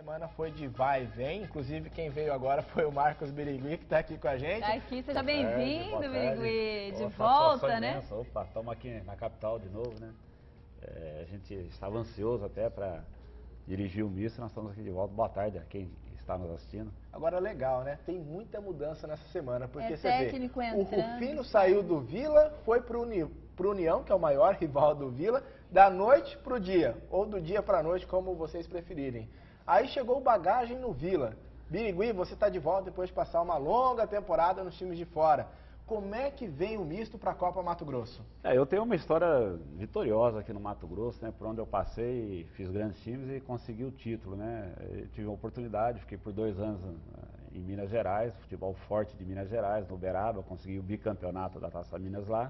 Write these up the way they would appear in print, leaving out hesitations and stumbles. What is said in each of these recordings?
semana foi de vai e vem, inclusive quem veio agora foi o Marcos Birigui, que está aqui com a gente. Tá aqui, seja bem-vindo, Birigui, de volta, volta, né? Imensa. Opa, estamos aqui na capital de novo, né? A gente estava ansioso até para dirigir o misto, nós estamos aqui de volta. Boa tarde a quem está nos assistindo. Agora, legal, né? Tem muita mudança nessa semana, porque você técnico vê, entrando, o Rufino saiu do Vila, foi pro União, que é o maior rival do Vila, da noite pro dia, ou do dia pra noite, como vocês preferirem. Aí chegou o Bagagem no Vila. Birigui, você está de volta depois de passar uma longa temporada nos times de fora. Como é que vem o misto para a Copa Mato Grosso? Eu tenho uma história vitoriosa aqui no Mato Grosso, né? Por onde eu passei, fiz grandes times e consegui o título, né? Eu tive uma oportunidade, fiquei por 2 anos em Minas Gerais, futebol forte de Minas Gerais, no Uberaba, consegui o bicampeonato da Taça Minas lá.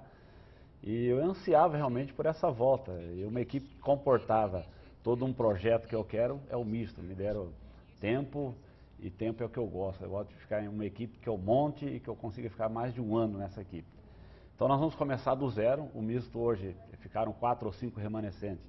E eu ansiava realmente por essa volta. E uma equipe que comportava todo um projeto que eu quero é o misto. Me deram tempo, e tempo é o que eu gosto. Eu gosto de ficar em uma equipe que eu monte e que eu consiga ficar mais de 1 ano nessa equipe. Então nós vamos começar do zero. O misto hoje ficaram 4 ou 5 remanescentes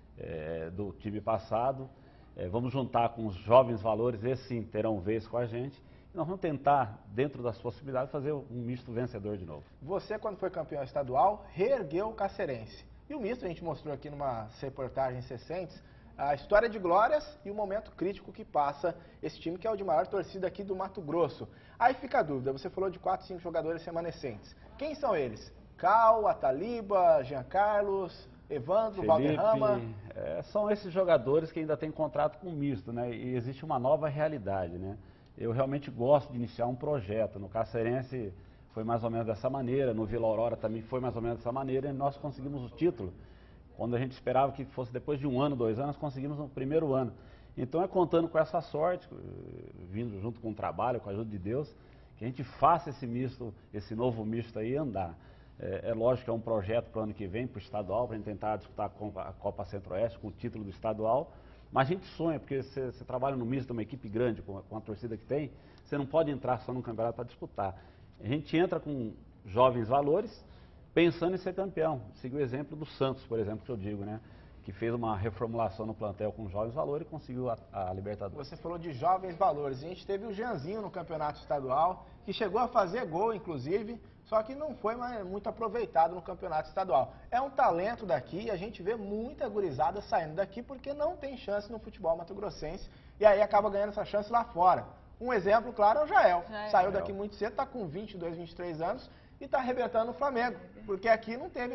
do time passado. Vamos juntar com os jovens valores, esses sim terão vez com a gente. E nós vamos tentar, dentro das possibilidades, fazer um misto vencedor de novo. Você, quando foi campeão estadual, reergueu o Cacerense. E o misto, a gente mostrou aqui numa reportagens recentes, a história de glórias e o momento crítico que passa esse time, que é o de maior torcida aqui do Mato Grosso. Aí fica a dúvida, você falou de 4, 5 jogadores remanescentes. Quem são eles? Cal, Ataliba, Jean Carlos, Evandro, Felipe, Valderrama? São esses jogadores que ainda têm contrato com o misto, né? E existe uma nova realidade, né? Eu realmente gosto de iniciar um projeto. No Cacerense foi mais ou menos dessa maneira, no Vila Aurora também foi mais ou menos dessa maneira, e nós conseguimos o título. Quando a gente esperava que fosse depois de 1 ano, 2 anos, conseguimos no primeiro ano. Então é contando com essa sorte, vindo junto com o trabalho, com a ajuda de Deus, que a gente faça esse misto, esse novo misto aí andar. É lógico que é um projeto para o ano que vem, para o estadual, para a gente tentar disputar a Copa Centro-Oeste com o título do estadual. Mas a gente sonha, porque você trabalha no misto de uma equipe grande, com a torcida que tem, você não pode entrar só num campeonato para disputar. A gente entra com jovens valores, pensando em ser campeão. Seguir o exemplo do Santos, por exemplo, que eu digo, né? Que fez uma reformulação no plantel com jovens valores e conseguiu a Libertadores. Você falou de jovens valores. A gente teve o Jeanzinho no campeonato estadual, que chegou a fazer gol, inclusive, só que não foi muito aproveitado no campeonato estadual. É um talento daqui e a gente vê muita gurizada saindo daqui porque não tem chance no futebol mato-grossense e aí acaba ganhando essa chance lá fora. Um exemplo, claro, é o Jael. Saiu daqui muito cedo, está com 22, 23 anos e está arrebentando o Flamengo, porque aqui não teve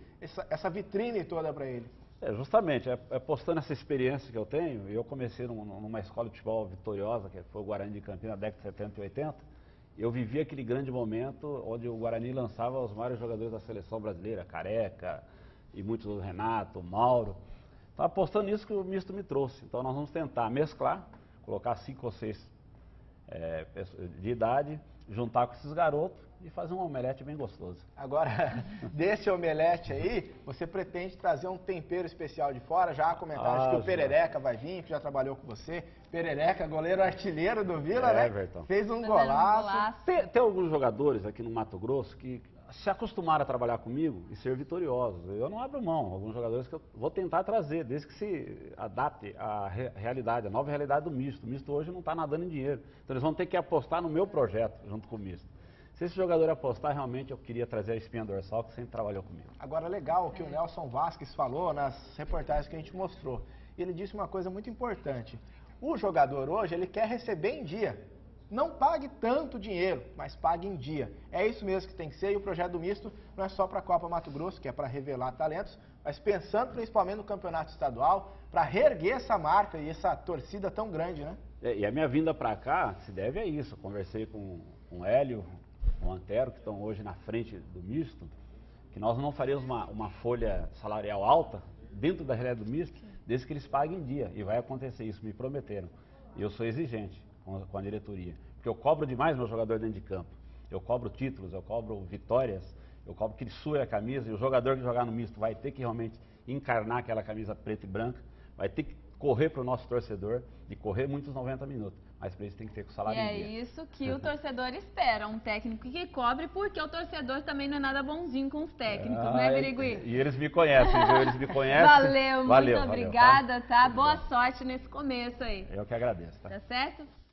essa vitrine toda para ele. Justamente, postando essa experiência que eu tenho, eu comecei numa escola de futebol vitoriosa, que foi o Guarani de Campinas, na década de 70 e 80, eu vivi aquele grande momento onde o Guarani lançava os maiores jogadores da seleção brasileira, Careca, e muitos do Renato, Mauro. Então, apostando nisso que o misto me trouxe. Então, nós vamos tentar mesclar, colocar 5 ou 6 de idade, juntar com esses garotos e fazer um omelete bem gostoso. Agora, desse omelete aí, você pretende trazer um tempero especial de fora? Já há comentários que o Perereca vai vir, que já trabalhou com você. Perereca, goleiro artilheiro do Vila, né? Everton. Fez um golaço. Tem alguns jogadores aqui no Mato Grosso que se acostumaram a trabalhar comigo e ser vitoriosos. Eu não abro mão. Alguns jogadores que eu vou tentar trazer, desde que se adapte à realidade, a nova realidade do misto. O misto hoje não está nadando em dinheiro. Então eles vão ter que apostar no meu projeto, junto com o misto. Se esse jogador apostar, realmente eu queria trazer a espinha dorsal que sempre trabalhou comigo. Agora, legal o que o Nelson Vasquez falou nas reportagens que a gente mostrou. Ele disse uma coisa muito importante. O jogador hoje, ele quer receber em dia. Não pague tanto dinheiro, mas pague em dia. É isso mesmo que tem que ser, e o projeto do misto não é só para a Copa Mato Grosso, que é para revelar talentos, mas pensando principalmente no campeonato estadual, para reerguer essa marca e essa torcida tão grande, né? E a minha vinda para cá se deve a isso. Eu conversei com o Hélio, com o Antero, que estão hoje na frente do misto, que nós não faríamos uma folha salarial alta dentro da realidade do misto, desde que eles paguem em dia. E vai acontecer isso, me prometeram. E eu sou exigente com a diretoria, porque eu cobro demais meu jogador dentro de campo. Eu cobro títulos, eu cobro vitórias, eu cobro que ele sue a camisa, e o jogador que jogar no misto vai ter que realmente encarnar aquela camisa preta e branca, vai ter que correr para o nosso torcedor e correr muitos 90 minutos. Mas para isso tem que ter com o salário E em é dia. isso que o torcedor espera, um técnico que cobre, porque o torcedor também não é nada bonzinho com os técnicos, né, Birigui? E eles me conhecem, viu? Eles me conhecem. Valeu, muito obrigada, tá? Boa sorte nesse começo aí. Eu que agradeço, tá? Tá certo?